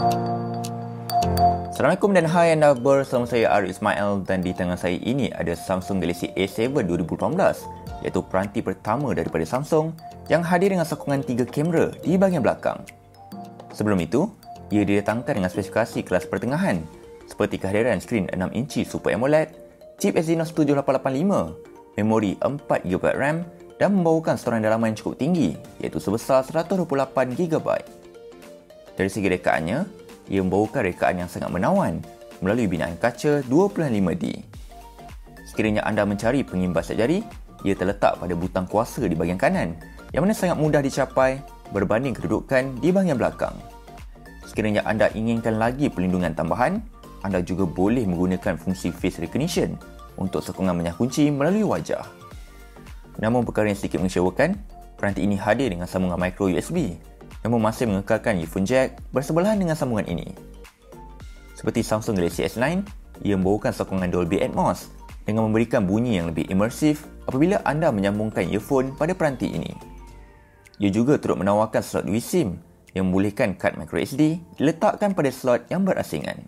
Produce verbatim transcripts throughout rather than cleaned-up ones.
Assalamualaikum dan hai anda bersama saya Arif Ismail, dan di tangan saya ini ada Samsung Galaxy A tujuh dua ribu lapan belas, iaitu peranti pertama daripada Samsung yang hadir dengan sokongan tiga kamera di bahagian belakang. Sebelum itu, ia didatangkan dengan spesifikasi kelas pertengahan seperti kehadiran skrin enam inci Super AMOLED, chip Exynos tujuh lapan lapan lima, memori empat giga byte RAM dan membawakan storan dalaman yang cukup tinggi iaitu sebesar seratus dua puluh lapan giga byte. Dari segi rekaannya, ia membawakan rekaan yang sangat menawan melalui binaan kaca dua puluh lima D. Sekiranya anda mencari pengimbas siap jari, ia terletak pada butang kuasa di bahagian kanan yang mana sangat mudah dicapai berbanding kedudukan di bahagian belakang. Sekiranya anda inginkan lagi perlindungan tambahan, anda juga boleh menggunakan fungsi face recognition untuk sokongan menyah kunci melalui wajah. Namun perkara yang sedikit mengecewakan, peranti ini hadir dengan sambungan micro U S B, namun masih mengekalkan earphone jack bersebelahan dengan sambungan ini. Seperti Samsung Galaxy S sembilan, ia membawakan sokongan Dolby Atmos dengan memberikan bunyi yang lebih imersif apabila anda menyambungkan earphone pada peranti ini. Ia juga turut menawarkan slot U SIM yang membolehkan kad micro S D diletakkan pada slot yang berasingan.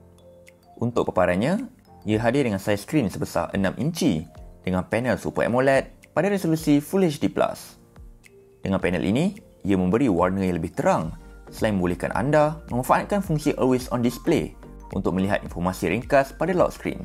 Untuk paparannya, ia hadir dengan saiz skrin sebesar enam inci dengan panel Super AMOLED pada resolusi Full H D plus. Dengan panel ini, ia memberi warna yang lebih terang selain membolehkan anda memanfaatkan fungsi Always On Display untuk melihat informasi ringkas pada lock screen.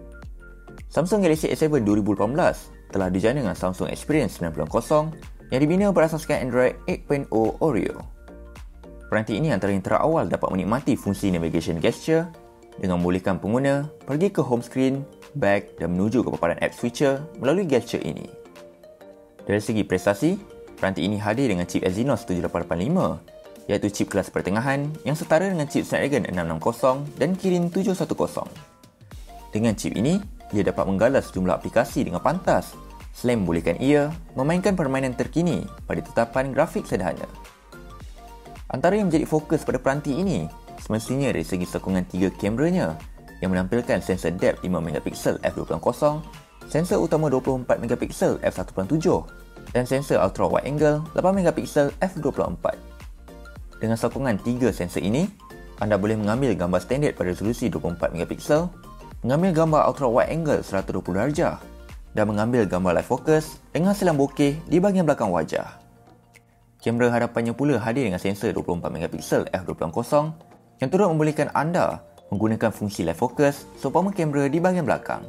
Samsung Galaxy A tujuh dua ribu lapan belas telah dijana dengan Samsung Experience sembilan puluh yang dibina berasaskan Android lapan titik kosong Oreo. Peranti ini antara yang terawal dapat menikmati fungsi navigation gesture dengan membolehkan pengguna pergi ke home screen, back dan menuju ke paparan app switcher melalui gesture ini. Dari segi prestasi, peranti ini hadir dengan chip Exynos tujuh lapan lapan lima, iaitu chip kelas pertengahan yang setara dengan chip Snapdragon enam enam kosong dan Kirin tujuh satu kosong. Dengan chip ini, ia dapat menggalas sejumlah aplikasi dengan pantas selain membolehkan ia memainkan permainan terkini pada tetapan grafik sederhana. Antara yang menjadi fokus pada peranti ini semestinya dari segi sokongan tiga kameranya yang menampilkan sensor depth lima megapiksel f dua puluh, sensor utama dua puluh empat megapiksel f satu tujuh dan sensor ultra wide angle lapan megapiksel f dua puluh empat. Dengan sokongan tiga sensor ini, anda boleh mengambil gambar standard pada resolusi dua puluh empat megapiksel, mengambil gambar ultra wide angle seratus dua puluh darjah dan mengambil gambar live focus dengan hasilan bokeh di bahagian belakang wajah. Kamera hadapannya pula hadir dengan sensor dua puluh empat megapiksel f dua puluh yang turut membolehkan anda menggunakan fungsi live focus seumpama kamera di bahagian belakang.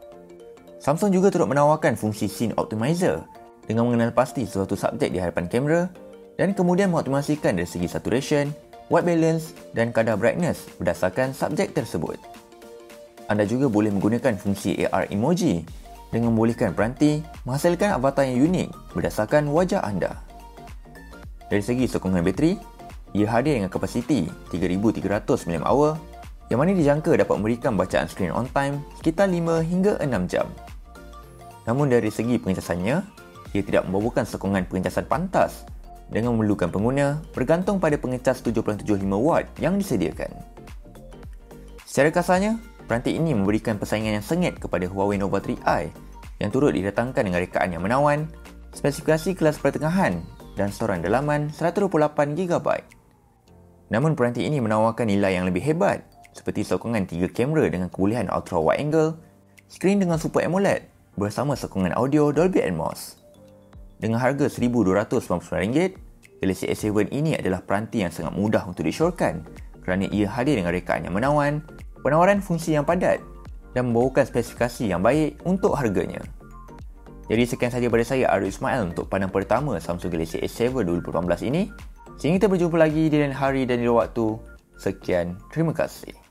Samsung juga turut menawarkan fungsi Scene Optimizer dengan mengenal pasti sesuatu subjek di hadapan kamera dan kemudian mengoptimasikan dari segi saturation, white balance dan kadar brightness berdasarkan subjek tersebut. Anda juga boleh menggunakan fungsi A R emoji dengan membolehkan peranti menghasilkan avatar yang unik berdasarkan wajah anda. Dari segi sokongan bateri, ia hadir dengan kapasiti tiga ribu tiga ratus miliampere hour yang mana dijangka dapat memberikan bacaan screen on time sekitar lima hingga enam jam. Namun dari segi pengecasannya, ia tidak membawakan sokongan pengecasan pantas dengan memerlukan pengguna bergantung pada pengecas tujuh puluh tujuh lima watt yang disediakan. Secara kasarnya, peranti ini memberikan persaingan yang sengit kepada Huawei Nova tiga i yang turut didatangkan dengan rekaan yang menawan, spesifikasi kelas pertengahan dan storan dalaman seratus dua puluh lapan giga byte. Namun peranti ini menawarkan nilai yang lebih hebat seperti sokongan tiga kamera dengan kebolehan ultra wide angle, skrin dengan Super AMOLED bersama sokongan audio Dolby Atmos. Dengan harga seribu dua ratus sembilan puluh sembilan ringgit, Galaxy A tujuh ini adalah peranti yang sangat mudah untuk disyorkan kerana ia hadir dengan rekaan yang menawan, penawaran fungsi yang padat dan membawakan spesifikasi yang baik untuk harganya. Jadi sekian sahaja daripada saya Arif Ismail untuk pandang pertama Samsung Galaxy A tujuh dua ribu lapan belas ini. Sehingga kita berjumpa lagi di lain hari dan di lain waktu. Sekian, terima kasih.